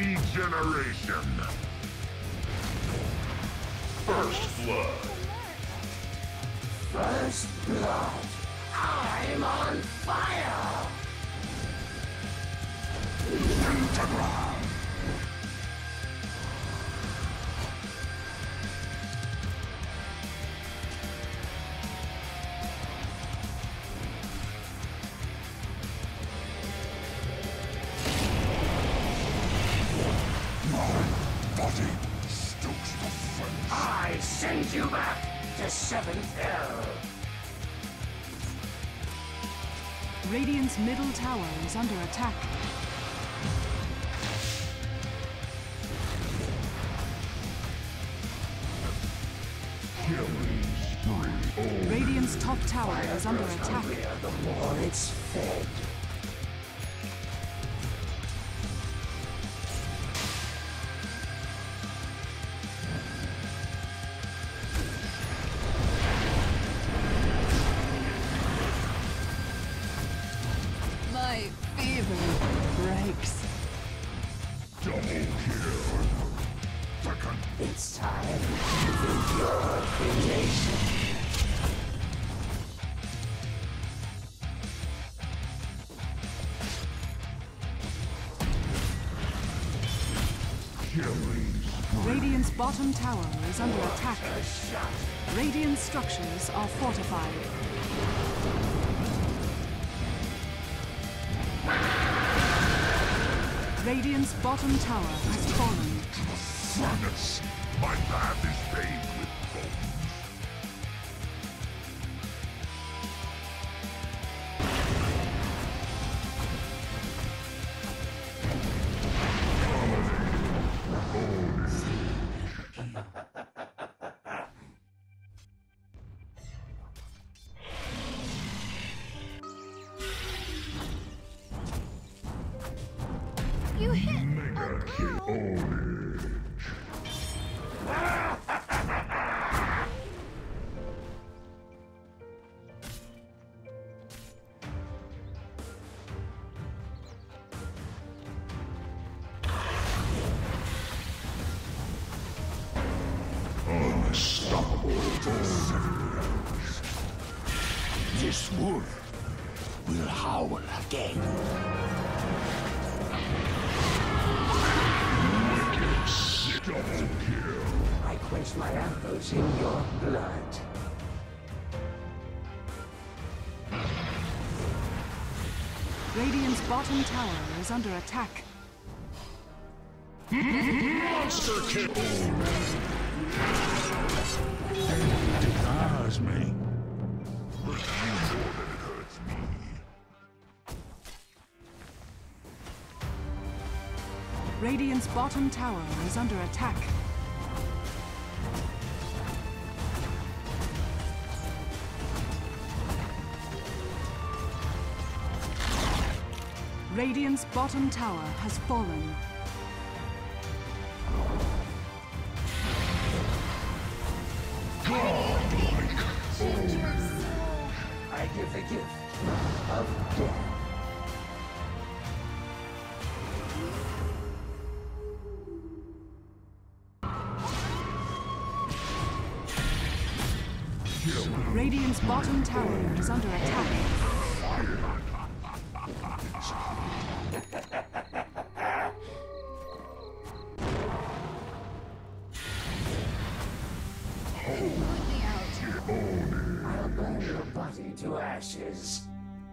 Regeneration. First blood. First blood. I'm on fire. Pentagram. I send you back to 7th Hell. Radiant's middle tower is under attack. Killing spree. Radiant's top tower is under Grows attack. hungrier the more it's fed. My fever breaks. Double kill. Second. It's time for your creation. Killing spree. Radiant's bottom tower is under attack. A shot. Radiant structures are fortified. Radiant's bottom tower has fallen. Furnace. My path is paved with bones. You hit Mega kill. Ownage. Unstoppable to 7 rounds. This wolf will howl again. Wicked double kill. I quench my arrows in your blood. Radiant's bottom tower is under attack. Monster kill. Defies me. But you more than it hurts me. Radiant's bottom tower is under attack. Radiant's bottom tower has fallen. Godlike. I give the gift of death. Radiant's bottom tower is under attack. I'll burn your body to ashes.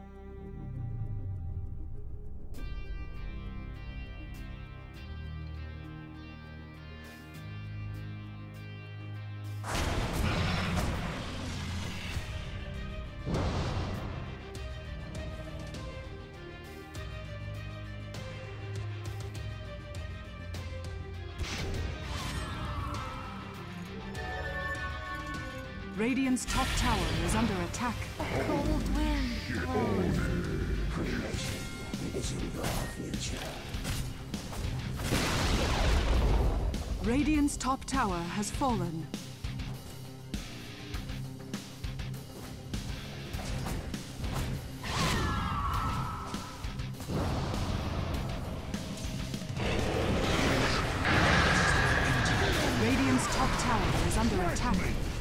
Radiant's top tower is under attack. cold wind blows. Cremation is in your future. Radiant's top tower has fallen. attack.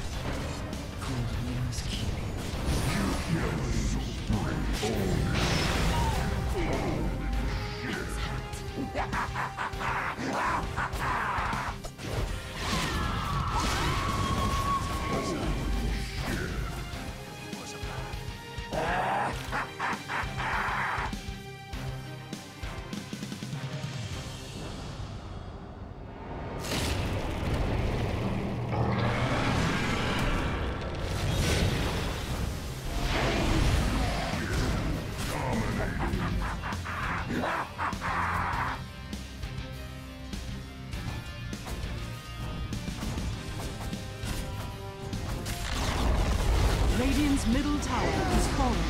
Radiant's middle tower has fallen.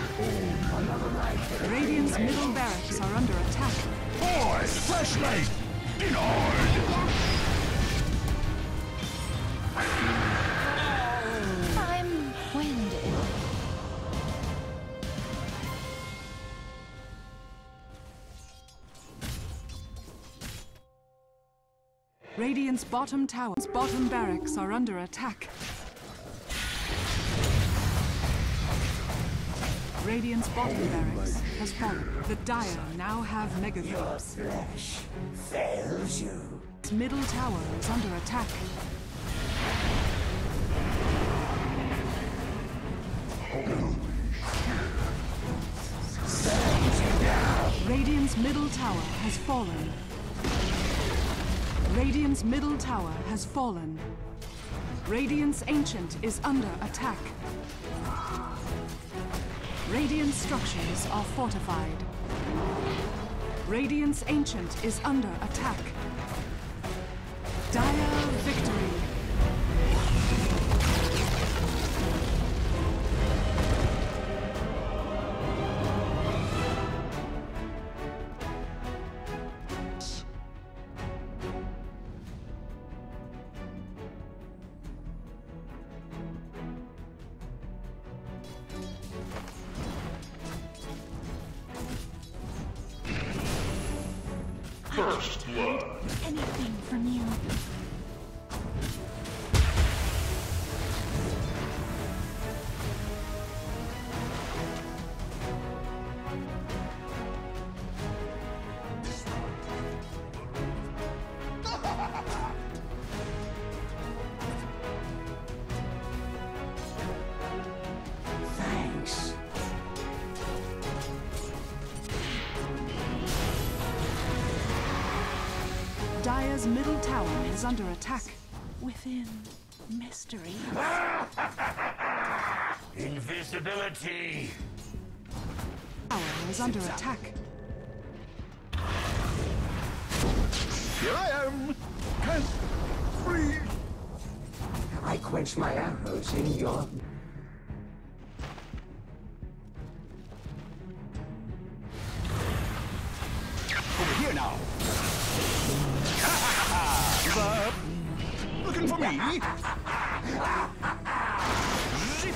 Radiant's middle barracks are under attack. Boy, flashlight! Denied! I'm winded. Radiant's bottom tower's bottom barracks are under attack. Radiant's bottom barracks has fallen. The Dire now have Mega Creeps. Flesh fails you. Its middle tower is under attack. Radiant's middle tower has fallen. Radiant's middle tower has fallen. Radiant's Ancient is under attack. Radiant structures are fortified. Radiant's Ancient is under attack. Dire victory. First blood. Anything from you. Thanks. Dire's middle tower is under attack. Within mystery. Invisibility. Tower is under attack. Here I am! Can't breathe! I quench my arrows in your... Over here now! Give up! Looking for me? Zip!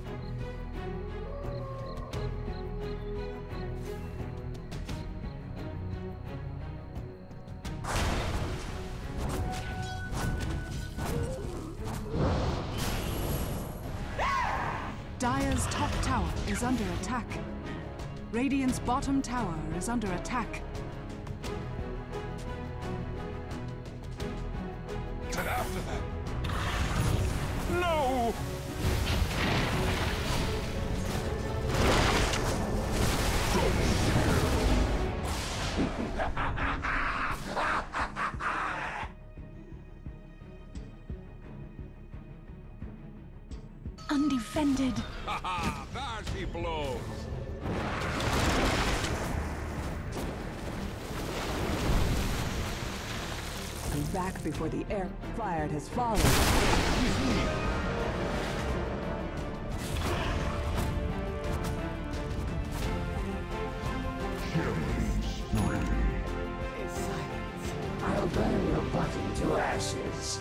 Dire's top tower is under attack. Radiant's bottom tower is under attack. Get after them! No! Undefended. Haha! There she blows! Back before the air fired has fallen. I'll burn your bottom to ashes.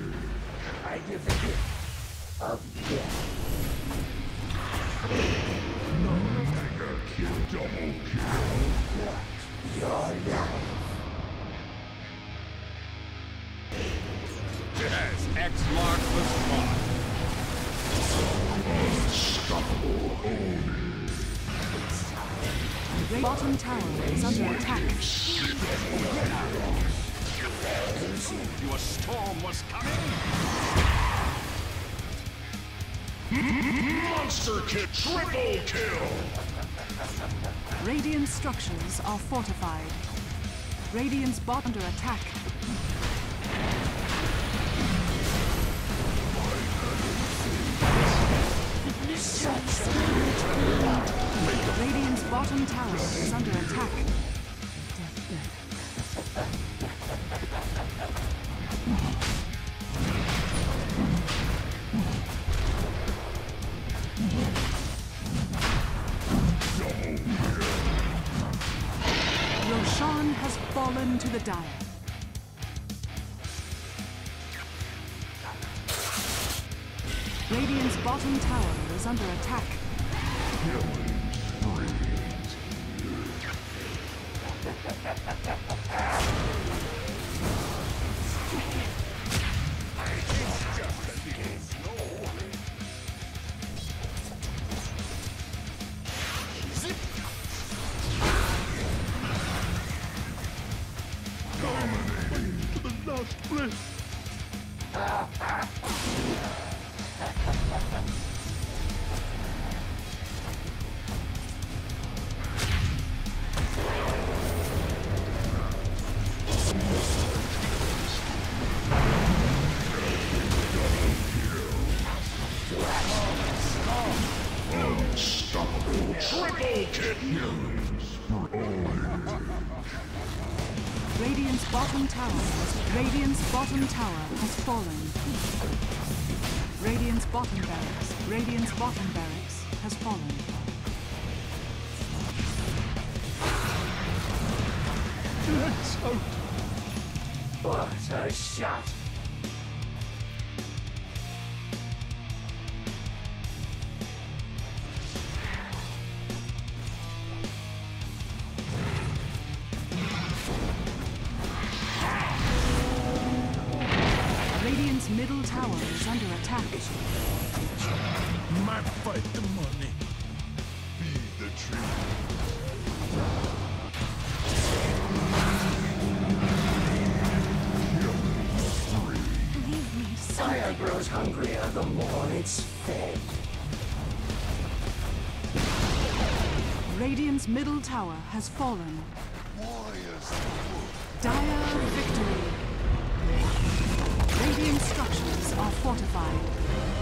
I give the gift of death. bottom tower is under attack. Your storm was coming. Monster Kid triple kill. Radiant structures are fortified. Radiant's bottom under attack. Radiant's bottom tower is under attack. Roshan has fallen to the Dire. Radiant's bottom tower is under attack. To the last breath. Unstoppable triple kill. Radiant's bottom tower has fallen. Radiant's bottom barracks has fallen. What a shot! Radiant's middle tower is under attack. My fight the money. Feed the tree. Leave me Fire grows hungrier the more it's fed. Radiant's middle tower has fallen. Dire victory. Radiant structures are fortified.